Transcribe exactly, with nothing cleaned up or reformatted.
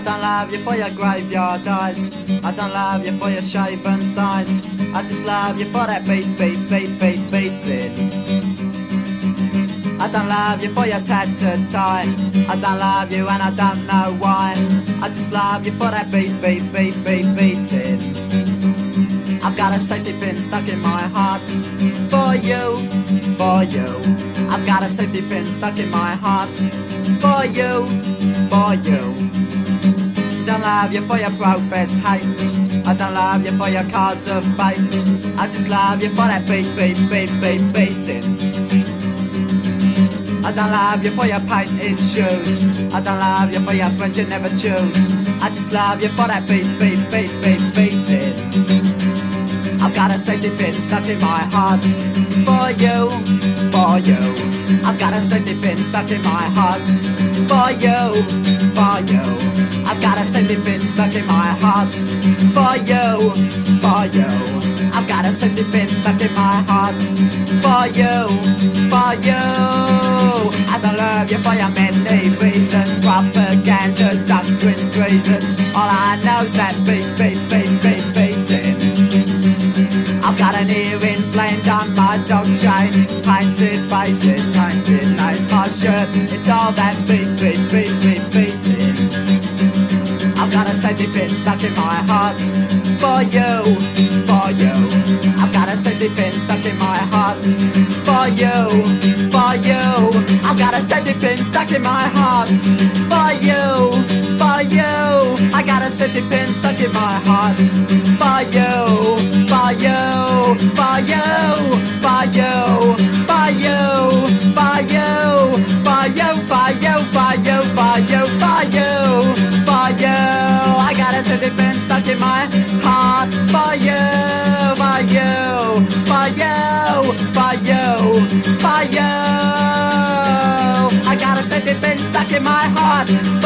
don't love you for your graveyard eyes. I don't love you for your shaven thighs. I just love you for that beat, beat, beat, beat, beating. I don't love you for your tattered tie. I don't love you and I don't know why. I just love you for that beat, beat, beat, beat, beating. I've got a safety pin stuck in my heart. For you, for you. I've got a safety pin stuck in my heart. For you, for you. Don't love you for your professed hate. I don't love you for your cards of fate. I just love you for that beat, beat, beat, beat, beating. I don't love you for your painted shoes. I don't love you for your friends you never choose. I just love you for that beat, beat, beat, beat, beating. I've got a safety pin stuck in my heart. For you, for you. I've got a safety pin stuck in my heart. For you, for you. I've got a safety pin stuck in my heart. For you, for you. I've got a safety pin stuck in my heart. For you, for you. I don't love you for your many reasons. Propaganda, doctrines, treasons. All I know's that beat, beat, beat, beat, beating. I've got an ear inflamed on my dog chain. Painted faces, painted names. My shirt, it's all that beat, beat, beat, beat, beating. I've got a safety pin stuck in my heart. For you, for you. I've got a safety pin stuck in my heart. For you, for you. I've got a safety pin stuck in my heart. For you, for you. I got a safety pin stuck in my heart. For you, for you, for you, for you, for you, for you, for you, for you, for you, for you, for you, for you. I got a safety pin stuck in my heart. For you, for you, for you, for you, for you. I got a safety pin stuck in my heart.